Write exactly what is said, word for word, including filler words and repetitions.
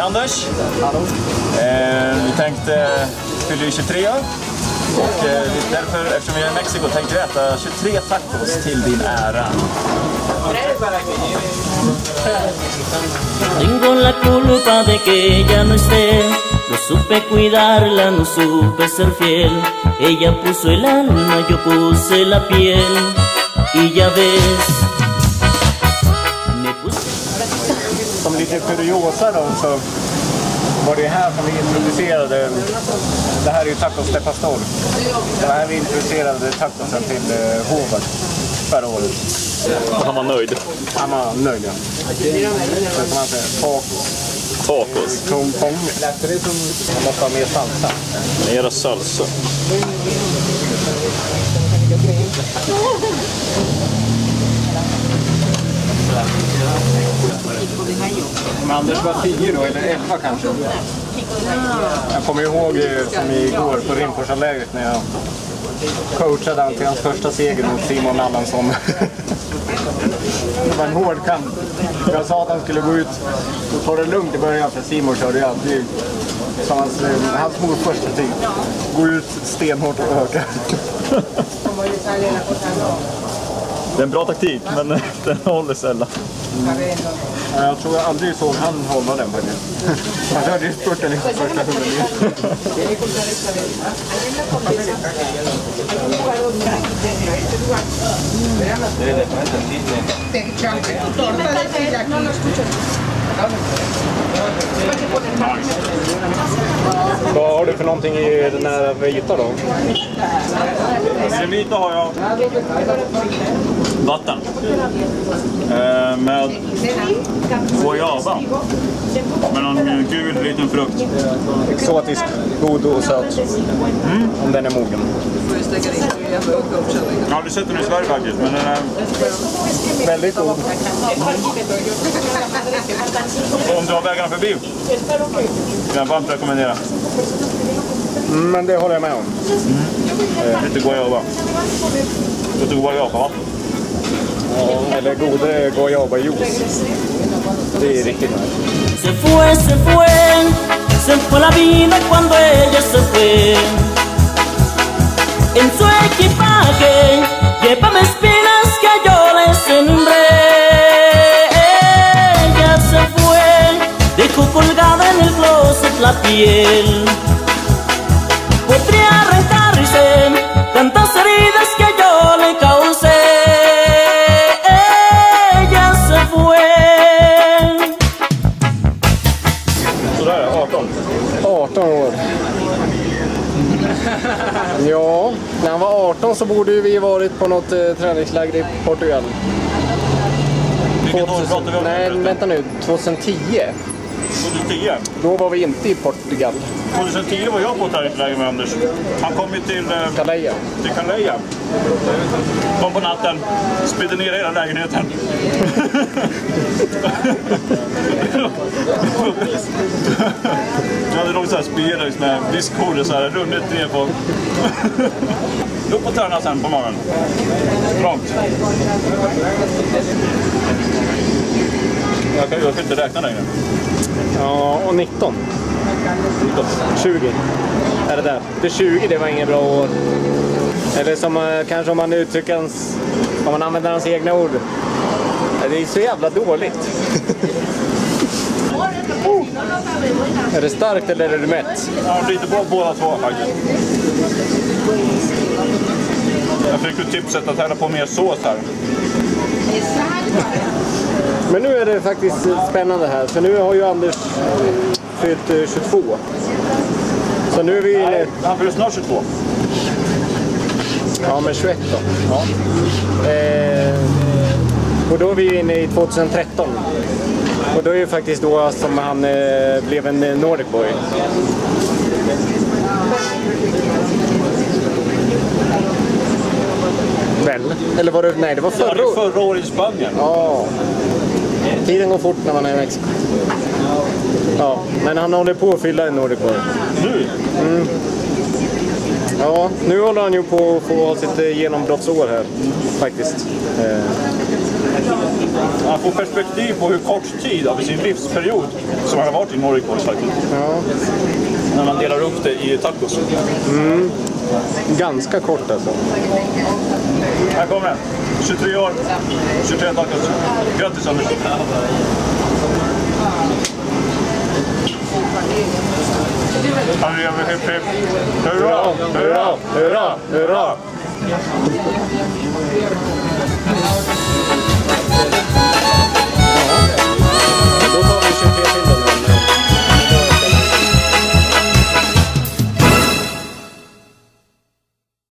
Anders. Hallå. Eh, vi tänkte fylla tjugotre år. Och eh, därför, eftersom vi är i Mexiko, tänkte vi äta tjugotre tacos till din ära. Tengo la culpa de que ella no esté. No supe cuidarla, no supe ser fiel. Ella puso el alma, yo puse la piel. Y ya ves. Som lite kuriosa då, så var det här som vi introducerade. Det här är ju tacos de pastor. Det här vi introducerade tacosen till uh, hovet förra året. Och han var nöjd. Han var nöjd, ja. Så som man säger, tacos. Tacos. Tong tong. Man måste ha mer salsa. Mera salsa. Men Anders var tio då, eller elva kanske. Jag kommer ihåg som igår på Rimforsalägret när jag coachade han till hans första seger mot Simon Allansson. Det var en hård kamp. Jag sa att han skulle gå ut och ta det lugnt i början, för Simon körde ju alltid som hans, hans mor första tid. Gå ut stenhårt och öka. Det är en bra taktik, men den håller sällan. Mm. Jag tror jag aldrig såg han hålla den faktiskt. Han körde ju spurten i första hundra meter. Vad har du för någonting i den här vita då? I den vita har jag vatten eh, med guayaba med någon gul liten frukt. Exotisk, god och söt. Mm. Om den är mogen. Jag har aldrig sett den i Sverige faktiskt, men den är väldigt god. Om du har vägarna förbi kan jag varmt rekommendera. Mm, men det håller jag med om. Mm. Eh, lite guayaba. Lite guayaba vatten. Ja, eller godare guayaba-juice. Det är riktigt nice. Se fue, se fue, se fue la vida cuando ella se fue. En su equipaje llevaba espinas que yo le sembré. Ella se fue, dejó colgada en el closet la piel. Podría arrancarse tantas heridas que yo le causé. Ella se fue. Sådär, arton. arton år. Ja, när han var arton så borde vi varit på något eh, träningsläger i Portugal. Vilket år pratar vi om? Nej, vänta nu. tjugohundratio. tjugohundratio? Då var vi inte i Portugal. tjugohundratio var jag på träningsläger med Anders. Han kom ju till eh, Calais. till Calais. Kom på natten, spydde ner hela lägenheten. Jag hade nog så här spelare med viskor så här runnit ner på. Upp och träna sen på morgonen. Långt. Jag kan ju inte räkna längre. Ja, och nitton. nitton. tjugo. Är det där? Det tjugo, det var inget bra år. Eller som uh, kanske om man uttrycker hans, om man använder hans egna ord. Det är så jävla dåligt. Oh. Är det starkt eller är det mätt? Ja, lite på båda två faktiskt. Jag fick ju tipset att hälla på mer sås här. Men nu är det faktiskt spännande här. För nu har ju Anders fyllt tjugotvå. Så nu är vi inne... Nej, han fyller snart tjugotvå. Ja, men tjugoett då. Ja. Eh, och då är vi inne i tjugohundratretton. Och då är det faktiskt då som han eh, blev en Nordic boy. Väl? Eller var det... Nej, det var förra året. Förra året i Spanien. Ja. Tiden går fort när man är i Mexiko. Ja, men han håller på att fylla en Nordic boy. Nu? Mm. Ja, nu håller han ju på att få sitt genombrottsår här, faktiskt. Eh. Han man får perspektiv på hur kort tid av sin livsperiod som man har varit i Norrikås faktiskt. Ja. När man delar upp det i tacos. Mm. Ganska kort alltså. Här kommer den. tjugotre år, tjugotre tacos. Grattis Anders. Han lever hipp hipp. Hurra, hurra, hurra, hurra.